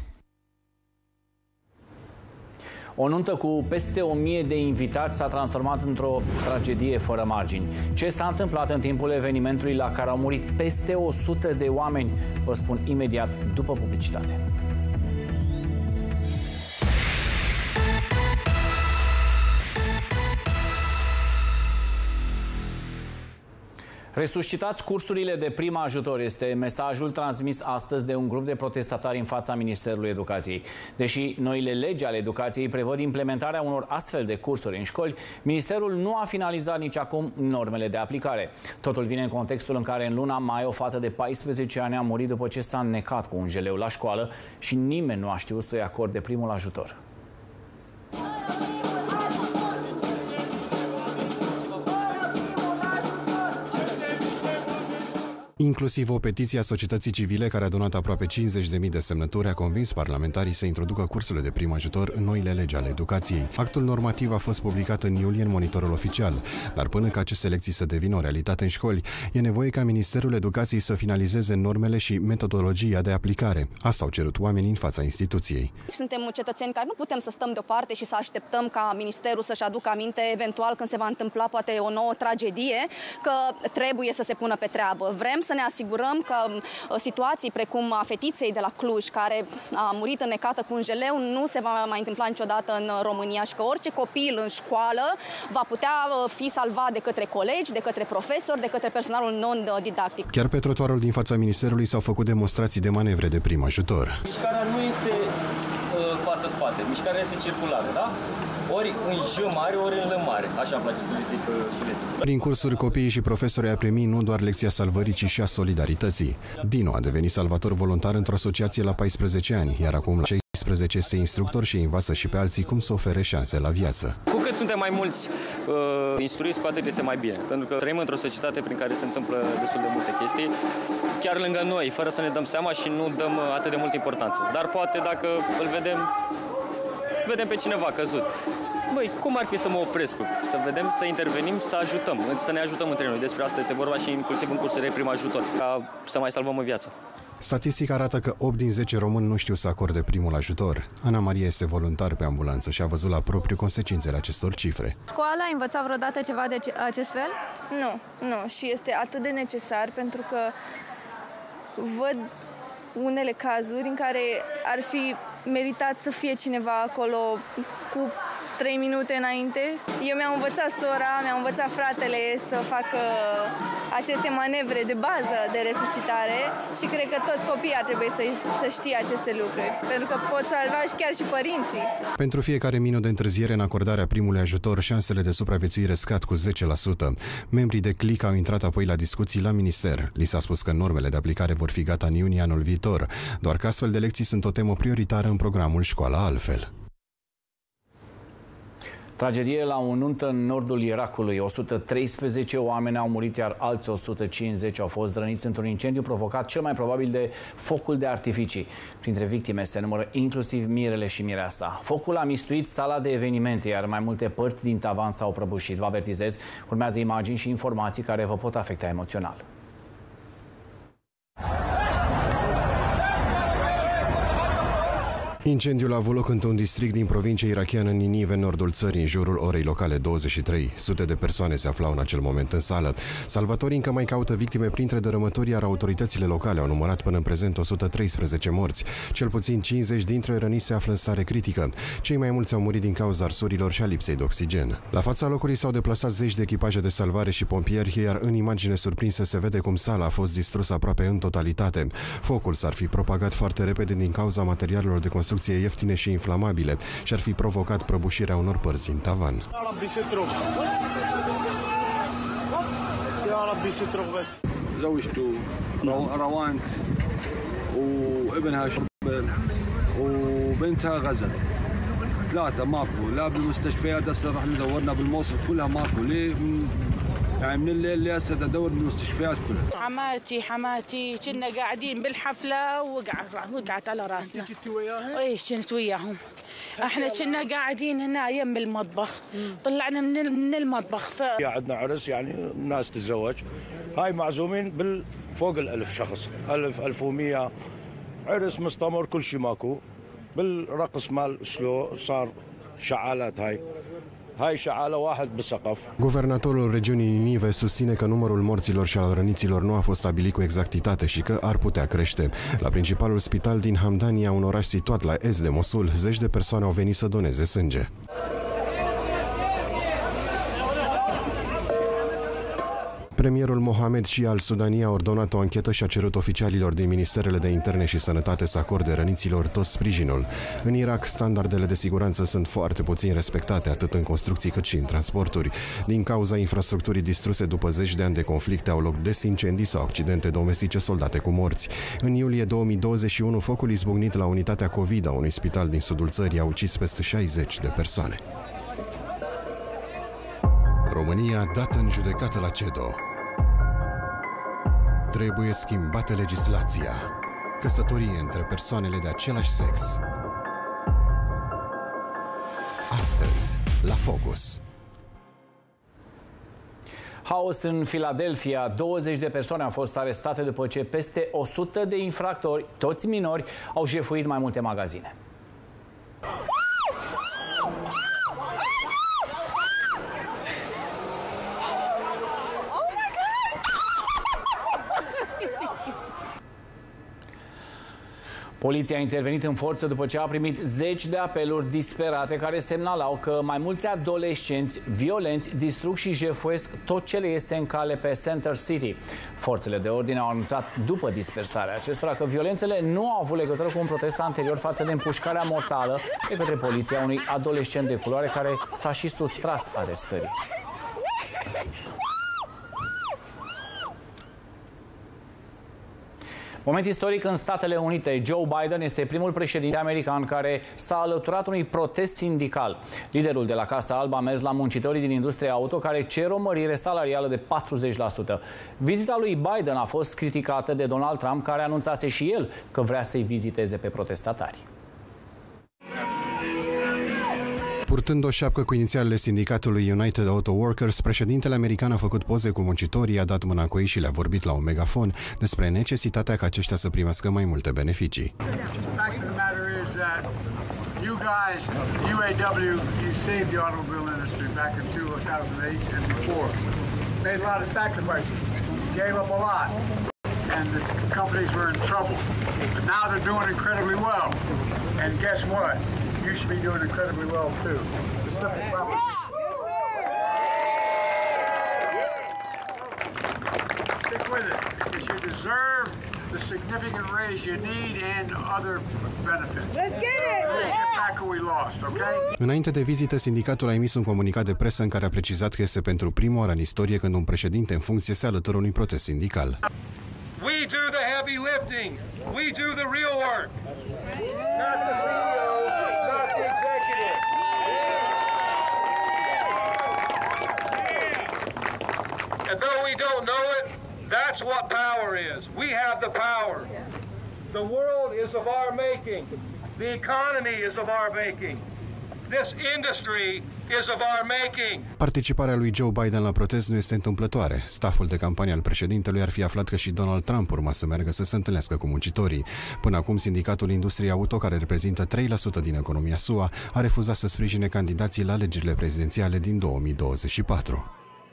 O nuntă cu peste o mie de invitați s-a transformat într-o tragedie fără margini. Ce s-a întâmplat în timpul evenimentului la care au murit peste o sută de oameni? Vă spun imediat după publicitate. Resuscitați cursurile de prim ajutor este mesajul transmis astăzi de un grup de protestatari în fața Ministerului Educației. Deși noile legi ale educației prevăd implementarea unor astfel de cursuri în școli, Ministerul nu a finalizat nici acum normele de aplicare. Totul vine în contextul în care în luna mai o fată de paisprezece ani a murit după ce s-a înnecat cu un jeleu la școală și nimeni nu a știut să-i acorde primul ajutor. Inclusiv o petiție a societății civile care a adunat aproape cincizeci de mii de semnături a convins parlamentarii să introducă cursurile de prim ajutor în noile legi ale educației. Actul normativ a fost publicat în iulie în Monitorul Oficial, dar până ca aceste lecții să devină o realitate în școli, e nevoie ca Ministerul Educației să finalizeze normele și metodologia de aplicare. Asta au cerut oamenii în fața instituției. Suntem cetățeni care nu putem să stăm deoparte și să așteptăm ca Ministerul să-și aducă aminte eventual când se va întâmpla poate o nouă tragedie, că trebuie să se pună pe treabă. Vrem să ne asigurăm că situații precum a fetiței de la Cluj, care a murit înnecată cu un jeleu, nu se va mai întâmpla niciodată în România și că orice copil în școală va putea fi salvat de către colegi, de către profesori, de către personalul non-didactic. Chiar pe trotuarul din fața Ministerului s-au făcut demonstrații de manevre de prim ajutor. Mișcarea nu este uh, față-spate, mișcarea este circulară, da? Ori în J mare, ori în L mare. Așa îmi place să le zic, spuneți. Prin cursuri, copiii și profesorii au primit nu doar lecția salvării, ci și a solidarității. Dino a devenit salvator voluntar într-o asociație la paisprezece ani, iar acum la șaisprezece este instructor și învață și pe alții cum să ofere șanse la viață. Cu cât suntem mai mulți uh, instruiți, cu atât este mai bine. Pentru că trăim într-o societate prin care se întâmplă destul de multe chestii, chiar lângă noi, fără să ne dăm seama și nu dăm atât de multă importanță. Dar poate dacă îl vedem vedem pe cineva căzut. Băi, cum ar fi să mă opresc? Să vedem, să intervenim, să ajutăm, să ne ajutăm între noi. Despre asta este vorba și inclusiv în cursurile de prim ajutor, ca să mai salvăm o viață. Statistica arată că opt din zece români nu știu să acorde primul ajutor. Ana Maria este voluntar pe ambulanță și a văzut la propriu consecințele acestor cifre. Școala a învățat vreodată ceva de acest fel? Nu, nu. Și este atât de necesar pentru că văd unele cazuri în care ar fi meritat să fie cineva acolo cu trei minute înainte. Eu mi-am învățat sora, mi-am învățat fratele să facă aceste manevre de bază de resuscitare și cred că toți copiii ar trebui să, să știe aceste lucruri, pentru că pot salva și chiar și părinții. Pentru fiecare minut de întârziere în acordarea primului ajutor, șansele de supraviețuire scad cu zece la sută. Membrii de C L I C au intrat apoi la discuții la minister. Li s-a spus că normele de aplicare vor fi gata în iunie anul viitor, doar că astfel de lecții sunt o temă prioritară în programul Școala Altfel. Tragedie la o nuntă în nordul Irakului. o sută treisprezece oameni au murit, iar alți o sută cincizeci au fost răniți într-un incendiu provocat cel mai probabil de focul de artificii. Printre victime se numără inclusiv mirele și mireasa. Focul a mistuit sala de evenimente, iar mai multe părți din tavan s-au prăbușit. Vă avertizez, urmează imagini și informații care vă pot afecta emoțional. Incendiul a avut loc într-un district din provincia irachiană Ninive, în nordul țării, în jurul orei locale douăzeci și trei. Sute de persoane se aflau în acel moment în sală. Salvatorii încă mai caută victime printre dărâmători, iar autoritățile locale au numărat până în prezent o sută treisprezece morți. Cel puțin cincizeci dintre răniți se află în stare critică. Cei mai mulți au murit din cauza arsurilor și a lipsei de oxigen. La fața locului s-au deplasat zeci de echipaje de salvare și pompieri, iar în imagine surprinse se vede cum sala a fost distrusă aproape în totalitate. Focul s-ar fi propagat foarte repede din cauza materialelor de construcție ieftine și inflamabile și ar fi provocat prăbușirea unor părți din tavan. ربي ستره بس. زوجته روانت وابنها شربل وبنتها غزل. ثلاثة ماكو لا بالمستشفيات. هسه رحنا دورنا بالموصل كلها ماكو. ليه؟ يعني من الليل لهسه ادور بالمستشفيات كلها. حماتي حماتي كنا قاعدين بالحفله وقعت وقعت على راسنا. كنت وياها؟ اي كنت وياهم. احنا كنا قاعدين هنا يم المطبخ. طلعنا من من المطبخ ف عندنا عرس يعني الناس تتزوج. هاي معزومين بال فوق الألف شخص. ألف ألف ومية عرس مستمر كل شيء ماكو. بالرقص مال سلو صار شعالات. هاي Hai șaala واحد بالسقف. Guvernatorul regiunii Ninive susține că numărul morților și al răniților nu a fost stabilit cu exactitate și că ar putea crește. La principalul spital din Hamdania, un oraș situat la est de Mosul, zeci de persoane au venit să doneze sânge. Premierul Mohamed Shia al Sudaniei a ordonat o anchetă și a cerut oficialilor din Ministerele de Interne și Sănătate să acorde răniților tot sprijinul. În Irak, standardele de siguranță sunt foarte puțin respectate, atât în construcții cât și în transporturi. Din cauza infrastructurii distruse după zeci de ani de conflicte, au loc des incendii sau accidente domestice soldate cu morți. În iulie două mii douăzeci și unu, focul izbucnit la unitatea COVID a unui spital din sudul țării a ucis peste șaizeci de persoane. România dată în judecată la CEDO. Trebuie schimbată legislația. Căsătorie între persoanele de același sex. Astăzi, la Focus. Haos în Philadelphia. douăzeci de persoane au fost arestate după ce peste o sută de infractori, toți minori, au jefuit mai multe magazine. Poliția a intervenit în forță după ce a primit zeci de apeluri disperate care semnalau că mai mulți adolescenți violenți distrug și jefuiesc tot ce le iese în cale pe Center City. Forțele de ordine au anunțat după dispersarea acestora că violențele nu au avut legătură cu un protest anterior față de împușcarea mortală de către poliția unui adolescent de culoare care s-a și sustras arestării. Moment istoric în Statele Unite. Joe Biden este primul președinte american care s-a alăturat unui protest sindical. Liderul de la Casa Albă a mers la muncitorii din industria auto care cer o mărire salarială de patruzeci la sută. Vizita lui Biden a fost criticată de Donald Trump, care anunțase și el că vrea să-i viziteze pe protestatari. Purtând o șapcă cu inițialele sindicatului United Auto Workers, președintele american a făcut poze cu muncitorii, a dat mâna cu ei și le-a vorbit la un megafon despre necesitatea ca aceștia să primească mai multe beneficii. And the companies were in trouble. But now they're doing incredibly well. And guess what? You should be doing incredibly well too. The simple problem. Stick with it, because you deserve the significant raise you need and other benefits. Let's get it! Let's get back what we lost, okay? Înainte de vizită, sindicatul a emis un comunicat de presă în care a precizat că este pentru prima oară în istorie când un președinte în funcție se alătură unui protest sindical. We do the heavy lifting. We do the real work. Not the C E O, not the executive. And though we don't know it, that's what power is. We have the power. The world is of our making. The economy is of our making. This industry is of our making. Participarea lui Joe Biden la protest nu este întâmplătoare. Staful de campanie al președintelui ar fi aflat că și Donald Trump urma să meargă să se întâlnească cu muncitorii. Până acum, sindicatul industriei auto, care reprezintă trei la sută din economia S U A, a refuzat să sprijine candidații la alegerile prezidențiale din două mii douăzeci și patru.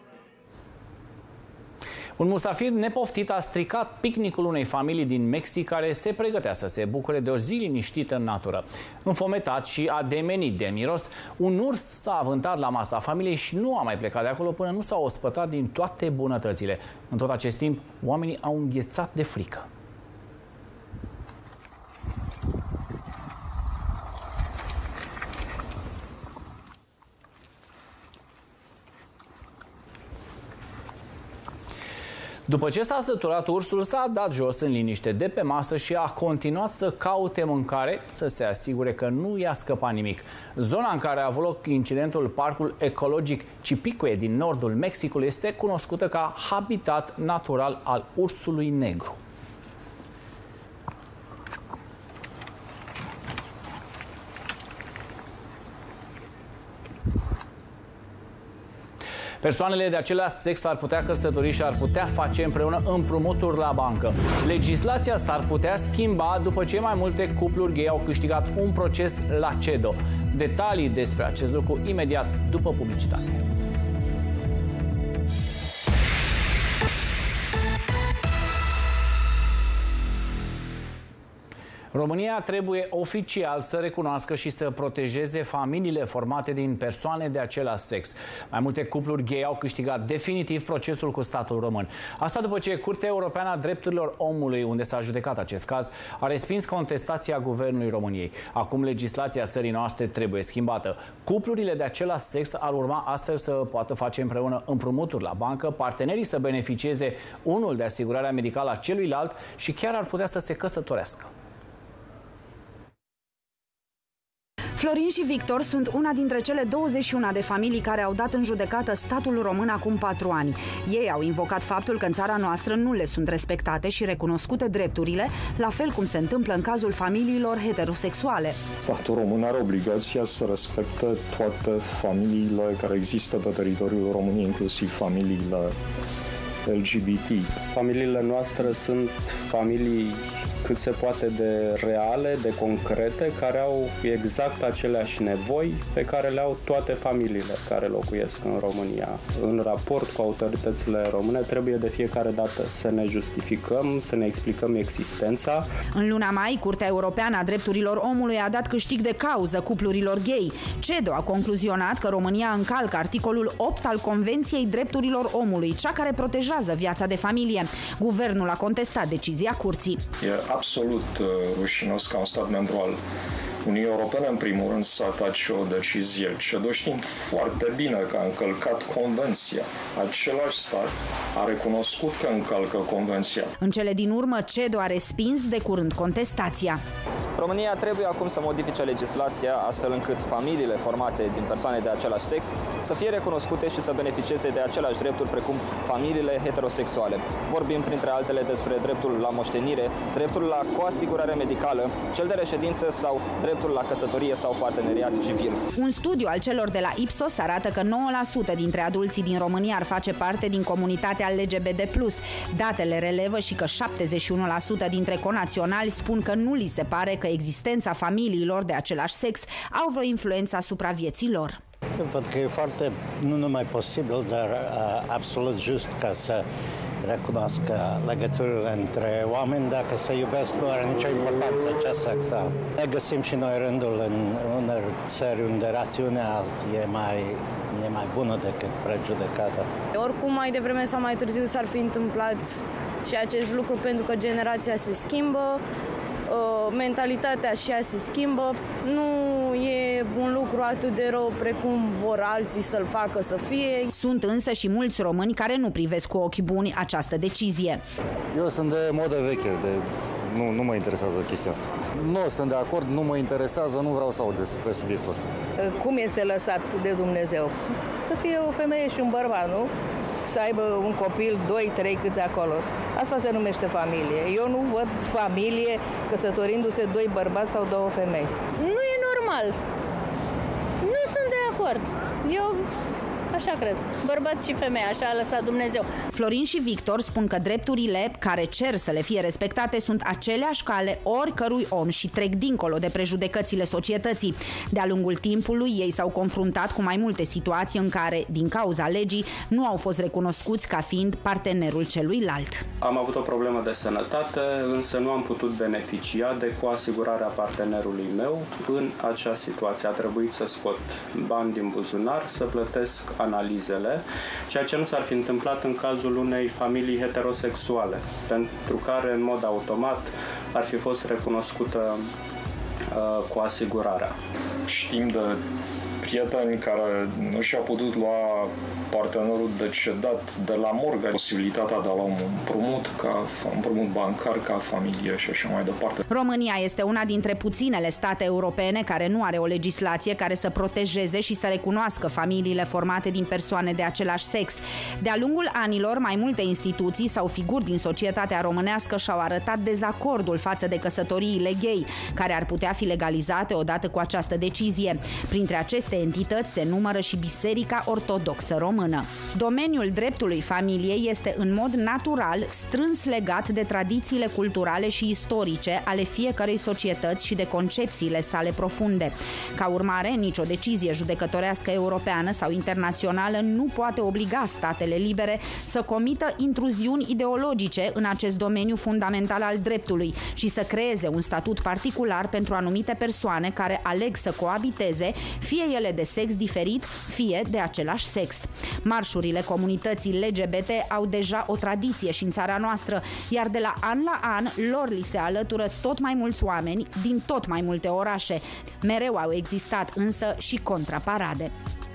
Un musafir nepoftit a stricat picnicul unei familii din Mexic care se pregătea să se bucure de o zi liniștită în natură. Înfometat și ademenit de miros, un urs s-a avântat la masa familiei și nu a mai plecat de acolo până nu s-a ospătat din toate bunătățile. În tot acest timp, oamenii au înghețat de frică. După ce s-a săturat, ursul s-a dat jos în liniște de pe masă și a continuat să caute mâncare, să se asigure că nu i-a scăpat nimic. Zona în care a avut loc incidentul, parcul ecologic Chipicue din nordul Mexicului, este cunoscută ca habitat natural al ursului negru. Persoanele de același sex ar putea căsători și ar putea face împreună împrumuturi la bancă. Legislația s-ar putea schimba după ce mai multe cupluri gay au câștigat un proces la CEDO. Detalii despre acest lucru imediat după publicitate. România trebuie oficial să recunoască și să protejeze familiile formate din persoane de același sex. Mai multe cupluri gay au câștigat definitiv procesul cu statul român. Asta după ce Curtea Europeană a Drepturilor Omului, unde s-a judecat acest caz, a respins contestația Guvernului României. Acum legislația țării noastre trebuie schimbată. Cuplurile de același sex ar urma astfel să poată face împreună împrumuturi la bancă, partenerii să beneficieze unul de asigurarea medicală a celuilalt și chiar ar putea să se căsătorească. Florin și Victor sunt una dintre cele douăzeci și unu de familii care au dat în judecată statul român acum patru ani. Ei au invocat faptul că în țara noastră nu le sunt respectate și recunoscute drepturile, la fel cum se întâmplă în cazul familiilor heterosexuale. Statul român are obligația să respecte toate familiile care există pe teritoriul României, inclusiv familiile L G B T. Familiile noastre sunt familii cât se poate de reale, de concrete, care au exact aceleași nevoi pe care le au toate familiile care locuiesc în România. În raport cu autoritățile române trebuie de fiecare dată să ne justificăm, să ne explicăm existența. În luna mai, Curtea Europeană a Drepturilor Omului a dat câștig de cauză cuplurilor gay. CEDO a concluzionat că România încalcă articolul opt al Convenției Drepturilor Omului, cea care protejează viața de familie. Guvernul a contestat decizia curții. E absolut uh, rușinos ca un stat membru al Uniunii Europene, în primul rând, să atace o decizie. CEDO știm foarte bine că a încălcat Convenția. Același stat a recunoscut că încalcă Convenția. În cele din urmă, CEDO a respins de curând contestația. România trebuie acum să modifice legislația astfel încât familiile formate din persoane de același sex să fie recunoscute și să beneficieze de aceleași drepturi precum familiile heterosexuale. Vorbim printre altele despre dreptul la moștenire, dreptul la coasigurare medicală, cel de reședință sau dreptul la căsătorie sau parteneriat civil. Un studiu al celor de la Ipsos arată că nouă la sută dintre adulții din România ar face parte din comunitatea L G B T plus. Datele relevă și că șaptezeci și unu la sută dintre conaționali spun că nu li se pare că existența familiilor de același sex au vreo influență asupra vieții lor. Eu văd că e foarte, nu numai posibil, dar uh, absolut just ca să recunoască legăturile între oameni. Dacă se iubesc, nu are nicio importanță ce sex au. Ne găsim și noi rândul în unor țări unde rațiunea e mai, e mai bună decât prejudecata. Oricum, mai devreme sau mai târziu s-ar fi întâmplat și acest lucru, pentru că generația se schimbă, mentalitatea și ea se schimbă. Nu e un lucru atât de rău precum vor alții să-l facă să fie. Sunt însă și mulți români care nu privesc cu ochi buni această decizie. Eu sunt de modă veche, de... Nu, nu mă interesează chestia asta. Nu sunt de acord, nu mă interesează, nu vreau să aud despre subiectul ăsta. Cum este lăsat de Dumnezeu? Să fie o femeie și un bărbat, nu? Să aibă un copil, doi, trei, câți acolo. Asta se numește familie. Eu nu văd familie căsătorindu-se doi bărbați sau două femei. Nu e normal. Nu sunt de acord. Eu așa cred. Bărbat și femeie, așa a lăsat Dumnezeu. Florin și Victor spun că drepturile care cer să le fie respectate sunt aceleași ca ale oricărui om și trec dincolo de prejudecățile societății. De-a lungul timpului, ei s-au confruntat cu mai multe situații în care, din cauza legii, nu au fost recunoscuți ca fiind partenerul celuilalt. Am avut o problemă de sănătate, însă nu am putut beneficia de coasigurarea partenerului meu. În acea situație a trebuit să scot bani din buzunar, să plătesc analizele, ceea ce nu s-ar fi întâmplat în cazul unei familii heterosexuale, pentru care în mod automat ar fi fost recunoscută uh, cu asigurarea. Știm de prieteni care nu și-au putut lua partenerul decedat de la morgă, posibilitatea de a lua un împrumut, ca împrumut bancar, ca familie și așa mai departe. România este una dintre puținele state europene care nu are o legislație care să protejeze și să recunoască familiile formate din persoane de același sex. De-a lungul anilor, mai multe instituții sau figuri din societatea românească și-au arătat dezacordul față de căsătoriile gay, care ar putea fi legalizate odată cu această decizie. Printre aceste entități se numără și Biserica Ortodoxă Română. Domeniul dreptului familiei este în mod natural strâns legat de tradițiile culturale și istorice ale fiecărei societăți și de concepțiile sale profunde. Ca urmare, nicio decizie judecătorească europeană sau internațională nu poate obliga statele libere să comită intruziuni ideologice în acest domeniu fundamental al dreptului și să creeze un statut particular pentru anumite persoane care aleg să coabiteze, fie ele de sex diferit, fie de același sex. Marșurile comunității L G B T au deja o tradiție și în țara noastră, iar de la an la an lor li se alătură tot mai mulți oameni din tot mai multe orașe. Mereu au existat însă și contraparade.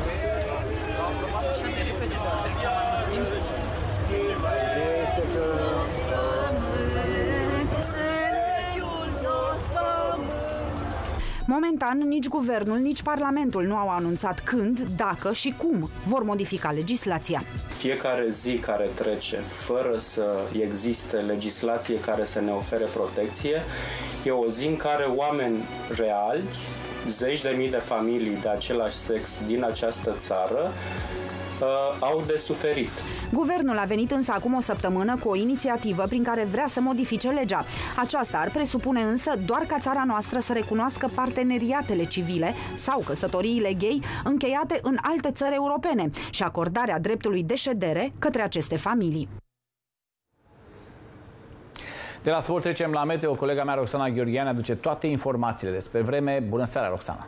Momentan, nici guvernul, nici parlamentul nu au anunțat când, dacă și cum vor modifica legislația. Fiecare zi care trece fără să existe legislație care să ne ofere protecție e o zi în care oameni reali, zeci de mii de familii de același sex din această țară, Uh, au de suferit. Guvernul a venit însă acum o săptămână cu o inițiativă prin care vrea să modifice legea. Aceasta ar presupune însă doar ca țara noastră să recunoască parteneriatele civile sau căsătoriile gay încheiate în alte țări europene și acordarea dreptului de ședere către aceste familii. De la sport trecem la meteo. Colega mea Roxana Gheorghian aduce toate informațiile despre vreme. Bună seara, Roxana!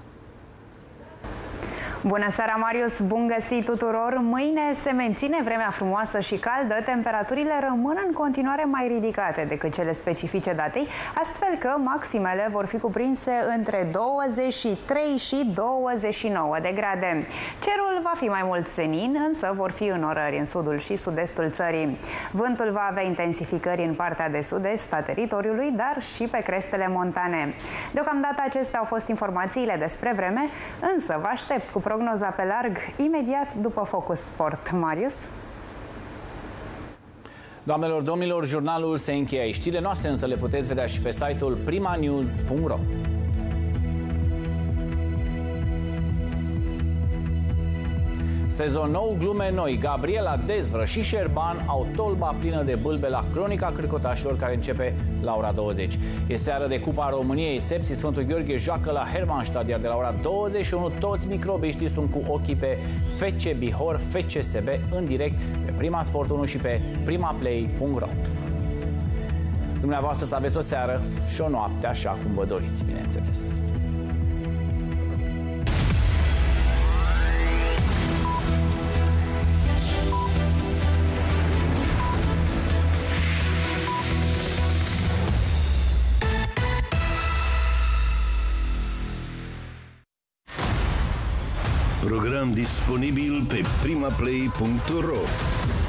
Bună seara, Marius! Bun găsit tuturor! Mâine se menține vremea frumoasă și caldă, temperaturile rămân în continuare mai ridicate decât cele specifice datei, astfel că maximele vor fi cuprinse între douăzeci și trei și douăzeci și nouă de grade. Cerul va fi mai mult senin, însă vor fi înnorări în sudul și sud-estul țării. Vântul va avea intensificări în partea de sud-est a teritoriului, dar și pe crestele montane. Deocamdată acestea au fost informațiile despre vreme, însă vă aștept cu prognoza pe larg imediat după Focus Sport. Marius? Doamnelor, domnilor, jurnalul se încheie aici. Știrile noastre însă le puteți vedea și pe site-ul prima news punct ro. Sezon nou, glume noi. Gabriela Dezbră și Șerban au tolba plină de bâlbe la Cronica Cârcotașilor, care începe la ora douăzeci. E seară de Cupa României. Sepsi Sfântul Gheorghe joacă la Hermannstadt, iar de la ora douăzeci și unu toți microbiștii sunt cu ochii pe F C Bihor, F C S B în direct pe Prima Sport unu și pe prima play punct ro. Dumneavoastră să aveți o seară și o noapte așa cum vă doriți, bineînțeles. Program disponibil pe prima play punct ro.